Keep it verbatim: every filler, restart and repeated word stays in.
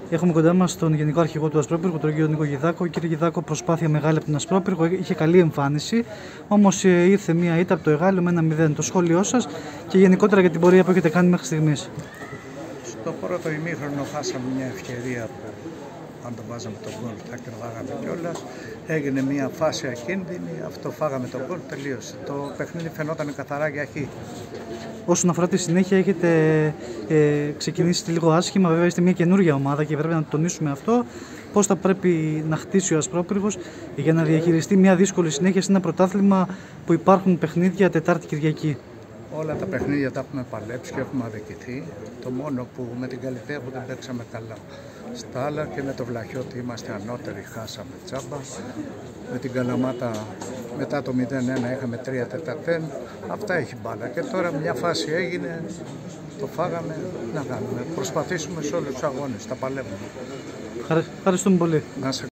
Έχουμε κοντά μας τον Γενικό Αρχηγό του Ασπρόπυργου, τον κύριο Νίκο Γιδάκο. Κύριε Γιδάκο, προσπάθεια μεγάλη από τον Ασπρόπυργο, είχε καλή εμφάνιση. Όμως ήρθε μία ήττα από το Εγάλεο με ένα μηδέν. Το σχόλιο σας και γενικότερα για την πορεία που έχετε κάνει μέχρι στιγμής. Στο πρώτο ημίχρονο χάσαμε μια ευκαιρία που, αν το βάζαμε τον γκολ, θα κερδάγαμε κιόλας. Έγινε μια φάση ακίνδυνη, αυτό φάγαμε τον γκολ, τελείωσε. Το παιχνίδι φαινόταν καθαρά για χ. Όσον αφορά τη συνέχεια, έχετε ε, ξεκινήσει λίγο άσχημα. Βέβαια, είστε μια καινούργια ομάδα και πρέπει να το τονίσουμε αυτό. Πώς θα πρέπει να χτίσει ο Ασπρόπυργος για να διαχειριστεί μια δύσκολη συνέχεια σε ένα πρωτάθλημα που υπάρχουν παιχνίδια Τετάρτη Κυριακή. Όλα τα παιχνίδια τα έχουμε παλέψει και έχουμε αδικηθεί. Το μόνο που με την Καλυθέα που δεν παίξαμε καλά. Στα άλλα και με το Βλαχιώτη είμαστε ανώτεροι, χάσαμε τσάμπα. Με την Καλαμάτα μετά το μηδέν ένα είχαμε τρία τετατέν. Αυτά έχει μπάλα. Και τώρα μια φάση έγινε, το φάγαμε, να κάνουμε. Προσπαθήσουμε σε όλους τους αγώνες, τα παλεύουμε. Ευχαριστούμε πολύ. Να σε